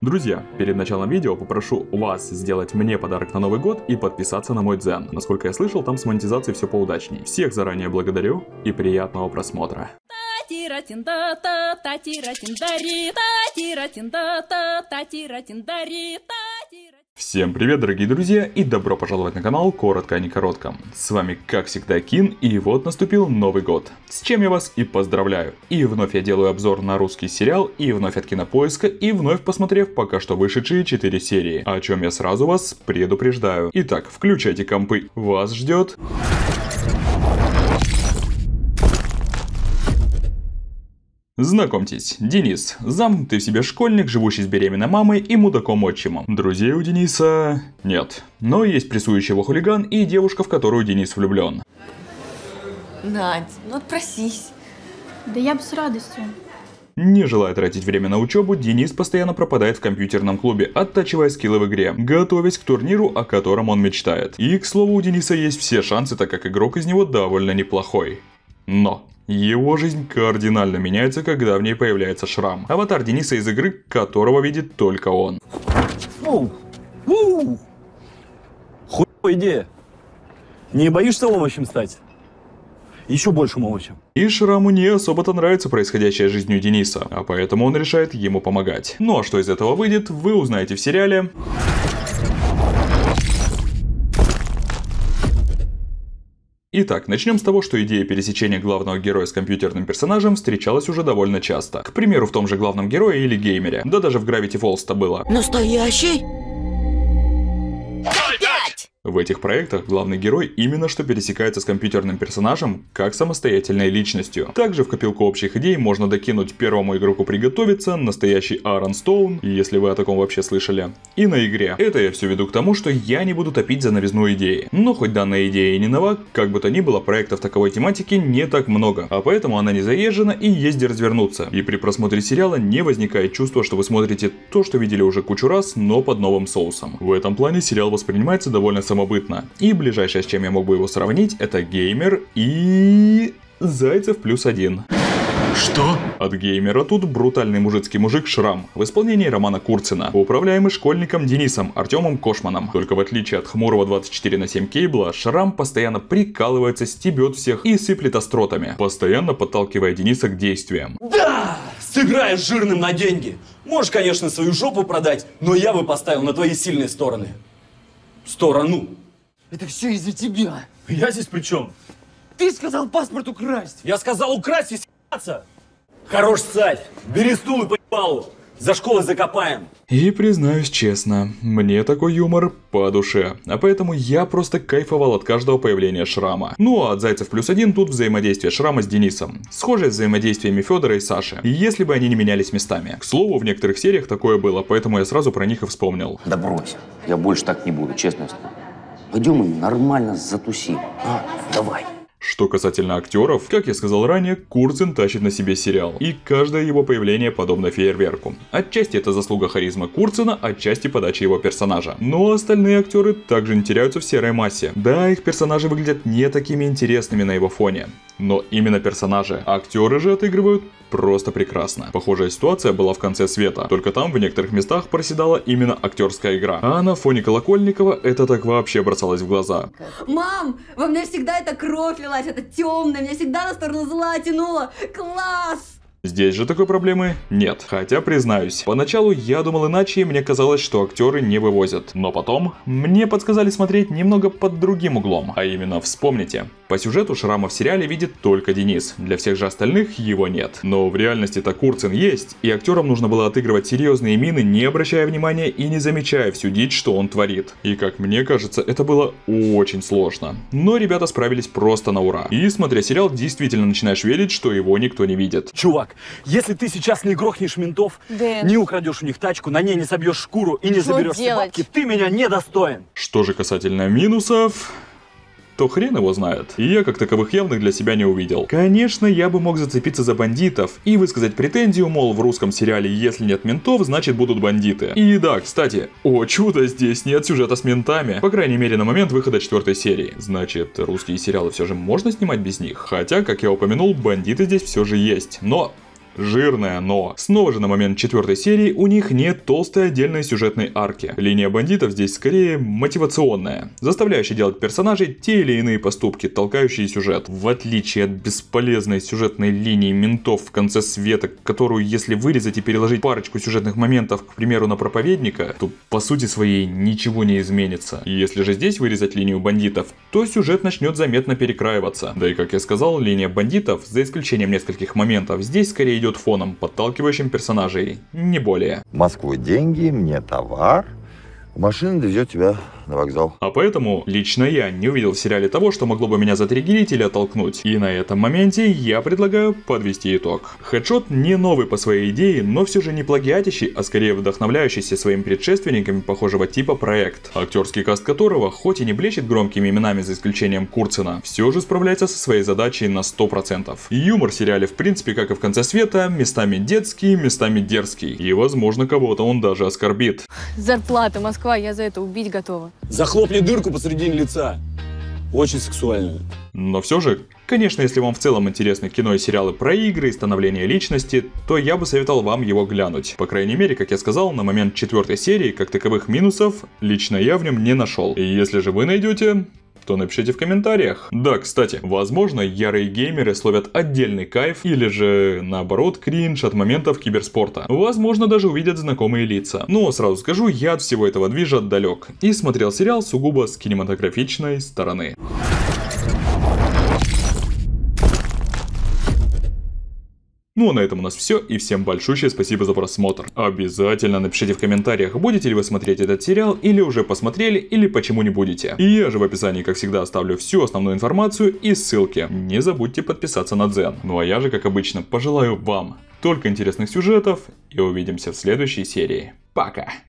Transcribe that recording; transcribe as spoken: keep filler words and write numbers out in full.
Друзья, перед началом видео попрошу вас сделать мне подарок на Новый год и подписаться на мой дзен. Насколько я слышал, там с монетизацией все поудачней. Всех заранее благодарю и приятного просмотра. Всем привет, дорогие друзья, и добро пожаловать на канал Коротко, а не коротко. С вами, как всегда, Кин, и вот наступил Новый год. С чем я вас и поздравляю. И вновь я делаю обзор на русский сериал, и вновь от Кинопоиска, и вновь посмотрев пока что вышедшие четыре серии, о чем я сразу вас предупреждаю. Итак, включайте компы, вас ждет... Знакомьтесь, Денис, замкнутый в себе школьник, живущий с беременной мамой и мудаком-отчимом. Друзей у Дениса нет, но есть прессующий его хулиган и девушка, в которую Денис влюблен. Надь, ну отпросись. Да я бы с радостью. Не желая тратить время на учебу, Денис постоянно пропадает в компьютерном клубе, оттачивая скиллы в игре, готовясь к турниру, о котором он мечтает. И, к слову, у Дениса есть все шансы, так как игрок из него довольно неплохой. Но... его жизнь кардинально меняется, когда в ней появляется Шрам. Аватар Дениса из игры, которого видит только он. Оу! Оу! Хуевая идея. Не боишься овощем стать? Еще большим овощем. И Шраму не особо-то нравится происходящее с жизнью Дениса, а поэтому он решает ему помогать. Ну а что из этого выйдет, вы узнаете в сериале... Итак, начнем с того, что идея пересечения главного героя с компьютерным персонажем встречалась уже довольно часто. К примеру, в том же главном герое или геймере. Да даже в Gravity Falls-то было. Настоящий? В этих проектах главный герой именно что пересекается с компьютерным персонажем как самостоятельной личностью. Также в копилку общих идей можно докинуть первому игроку приготовиться, настоящий Аарон Стоун, если вы о таком вообще слышали, и на игре. Это я все веду к тому, что я не буду топить за новизну идеи. Но хоть данная идея и не нова, как бы то ни было, проектов таковой тематики не так много, а поэтому она не заезжена и есть где развернуться. И при просмотре сериала не возникает чувства, что вы смотрите то, что видели уже кучу раз, но под новым соусом. В этом плане сериал воспринимается довольно самобытно. И ближайшее, с чем я мог бы его сравнить, это Геймер и... Зайцев плюс один. Что? От Геймера тут брутальный мужицкий мужик Шрам в исполнении Романа Курцина, управляемый школьником Денисом Артемом Кошманом. Только в отличие от хмурого двадцать четыре на семь Кейбла, Шрам постоянно прикалывается, стебет всех и сыплет остротами, постоянно подталкивая Дениса к действиям. Да! Сыграешь жирным на деньги. Можешь, конечно, свою жопу продать, но я бы поставил на твои сильные стороны. Сторону. Это все из-за тебя. Я здесь при чем? Ты сказал паспорт украсть. Я сказал украсть и с***ться. Хорош царь. Бери стул и по***балу. За школой закопаем. И признаюсь честно, мне такой юмор по душе, а поэтому я просто кайфовал от каждого появления Шрама. Ну а от Зайцев плюс один тут взаимодействие Шрама с Денисом, схожее с взаимодействиями Федора и Саши, если бы они не менялись местами. К слову, в некоторых сериях такое было, поэтому я сразу про них и вспомнил. Да брось, я больше так не буду, честно слово. Пойдем и нормально затусим, а? Давай. Что касательно актеров, как я сказал ранее, Курцин тащит на себе сериал, и каждое его появление подобно фейерверку. Отчасти это заслуга харизмы Курцина, отчасти подачи его персонажа. Но остальные актеры также не теряются в серой массе. Да, их персонажи выглядят не такими интересными на его фоне, но именно персонажи. Актеры же отыгрывают просто прекрасно. Похожая ситуация была в конце света, только там в некоторых местах проседала именно актерская игра. А на фоне Колокольникова это так вообще бросалось в глаза. Мам, во мне всегда эта кровь лилась, это темное, меня всегда на сторону зла тянуло. Класс! Здесь же такой проблемы нет. Хотя, признаюсь, поначалу я думал иначе, и мне казалось, что актеры не вывозят. Но потом мне подсказали смотреть немного под другим углом. А именно, вспомните, по сюжету Шрама в сериале видит только Денис. Для всех же остальных его нет. Но в реальности-то Курцин есть, и актерам нужно было отыгрывать серьезные мины, не обращая внимания и не замечая всю дичь, что он творит. И как мне кажется, это было очень сложно. Но ребята справились просто на ура. И смотря сериал, действительно начинаешь верить, что его никто не видит. Чувак, если ты сейчас не грохнешь ментов, Дэн. не украдешь у них тачку, на ней не собьешь шкуру и не Что заберешь все делать? бабки, ты меня недостоин. Что же касательно минусов... то хрен его знает. И я как таковых явных для себя не увидел. Конечно, я бы мог зацепиться за бандитов и высказать претензию, мол, в русском сериале если нет ментов, значит будут бандиты. И да, кстати, о чудо, здесь нет сюжета с ментами. По крайней мере на момент выхода четвертой серии. Значит, русские сериалы все же можно снимать без них. Хотя, как я упомянул, бандиты здесь все же есть. Но... жирное но. Снова же на момент четвертой серии у них нет толстой отдельной сюжетной арки. Линия бандитов здесь скорее мотивационная, заставляющая делать персонажей те или иные поступки, толкающие сюжет. В отличие от бесполезной сюжетной линии ментов в конце света, которую если вырезать и переложить парочку сюжетных моментов, к примеру, на проповедника, то по сути своей ничего не изменится. И если же здесь вырезать линию бандитов, то сюжет начнет заметно перекраиваться. Да и как я сказал, линия бандитов, за исключением нескольких моментов, здесь скорее идет фоном, подталкивающим персонажей, не более. В Москву деньги, мне товар. Машина довезет тебя на вокзал. А поэтому лично я не увидел в сериале того, что могло бы меня затриггерить или оттолкнуть. И на этом моменте я предлагаю подвести итог. Headshot не новый по своей идее, но все же не плагиатящий, а скорее вдохновляющийся своими предшественниками похожего типа проект, актерский каст которого, хоть и не блещет громкими именами за исключением Курцина, все же справляется со своей задачей на сто процентов. Юмор в сериале в принципе как и в конце света, местами детский, местами дерзкий. И возможно кого-то он даже оскорбит. Зарплата, Москва, я за это убить готова. Захлопни дырку посредине лица. Очень сексуально. Но все же, конечно, если вам в целом интересны кино и сериалы про игры и становление личности, то я бы советовал вам его глянуть. По крайней мере, как я сказал, на момент четвертой серии, как таковых минусов, лично я в нем не нашел. И если же вы найдете, то напишите в комментариях. Да, кстати, возможно, ярые геймеры словят отдельный кайф или же, наоборот, кринж от моментов киберспорта. Возможно, даже увидят знакомые лица. Но сразу скажу, я от всего этого движа далек. И смотрел сериал сугубо с кинематографичной стороны. Ну а на этом у нас все, и всем большущее спасибо за просмотр. Обязательно напишите в комментариях, будете ли вы смотреть этот сериал, или уже посмотрели, или почему не будете. И я же в описании, как всегда, оставлю всю основную информацию и ссылки. Не забудьте подписаться на Дзен. Ну а я же, как обычно, пожелаю вам только интересных сюжетов, и увидимся в следующей серии. Пока!